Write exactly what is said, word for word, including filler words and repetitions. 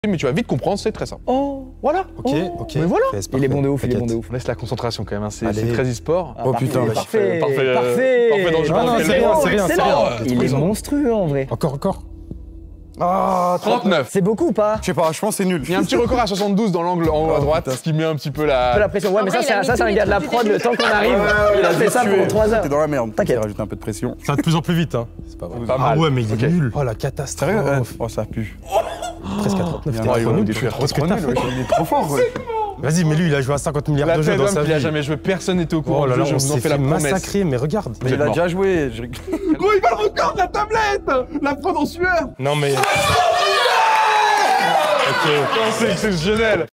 Mais tu vas vite comprendre, c'est très simple. Oh, voilà. Ok, oh. ok. Mais voilà. Yes, il est bon de ouf, il est bon de ouf. On laisse la concentration quand même, hein. c'est très e-sport. Ah, oh putain, parfait, parfait, parfait, parfait. parfait dans le jeu. Non, non, c'est rien, c'est rien, c'est rien. Il est monstrueux en vrai. Encore, encore. Ah, trente-neuf. C'est beaucoup ou pas? Je sais pas, je pense que c'est nul. Il y a un petit record à soixante-douze dans l'angle en haut à droite, ce qui met un petit peu la... la pression. Ouais, mais ça, ça, c'est un gars de la prod, le temps qu'on arrive. Il a fait ça pour trois heures. T'es dans la merde. T'inquiète. Rajouter un peu de pression. Ça va de plus en plus vite, hein. C'est pas vrai. Pas Ah mal. ouais, mais il est Ok. nul. Oh la catastrophe. Sérieux? Oh, ça pue. Presque à trente-neuf. Oh, T'es il trop va nul. détruire Qu'est-ce que t'as fait? Il est trop fort, ouais. Vas-y, mais lui, il a joué à cinquante milliards La de jeux tête dans d'homme sa qu'il a vie. jamais joué, personne n'était au courant Oh là du là, jeu, on je vous en s'est fais la fait promesse. massacrer, mais regarde. Mais Vous il êtes a mort. déjà joué. je- Gros, il va le record de la tablette. La prod en sueur. Non mais... C'est exceptionnel.